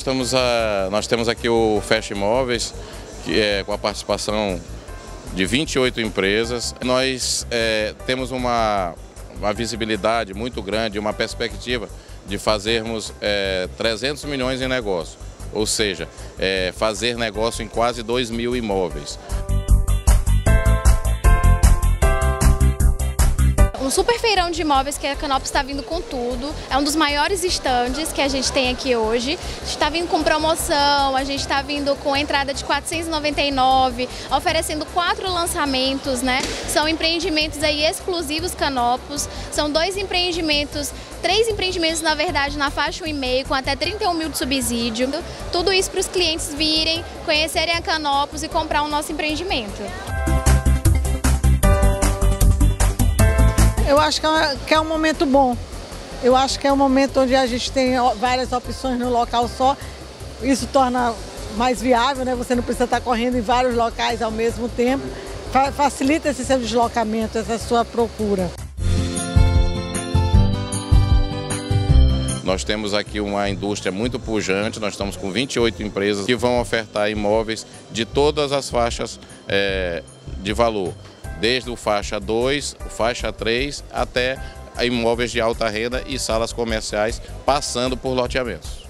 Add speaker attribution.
Speaker 1: nós temos aqui o Fecha Imóveis, que é com a participação de 28 empresas. Nós temos uma visibilidade muito grande, uma perspectiva de fazermos 300 milhões em negócio, ou seja, fazer negócio em quase 2.000 imóveis.
Speaker 2: Um super feirão de imóveis que a Canópolis está vindo com tudo, é um dos maiores estandes que a gente tem aqui hoje. A gente está vindo com promoção, a gente está vindo com entrada de R$ 499, oferecendo 4 lançamentos, né? São empreendimentos aí exclusivos Canópolis, são 3 empreendimentos na verdade na faixa 1,5 com até 31 mil de subsídio. Tudo isso para os clientes virem, conhecerem a Canópolis e comprar o nosso empreendimento.
Speaker 3: Eu acho que é um momento bom. Eu acho que é um momento onde a gente tem várias opções no local só. Isso torna mais viável, né? Você não precisa estar correndo em vários locais ao mesmo tempo. Facilita esse seu deslocamento, essa sua procura.
Speaker 1: Nós temos aqui uma indústria muito pujante, nós estamos com 28 empresas que vão ofertar imóveis de todas as faixas de valor. Desde o faixa 2, o faixa 3, até imóveis de alta renda e salas comerciais, passando por loteamentos.